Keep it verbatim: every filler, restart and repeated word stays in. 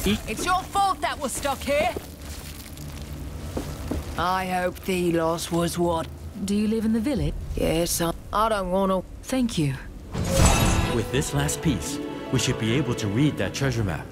It's your fault that we're stuck here. I hope Thelos was what... Do you live in the village? Yes, I, I don't want to... Thank you. With this last piece, we should be able to read that treasure map.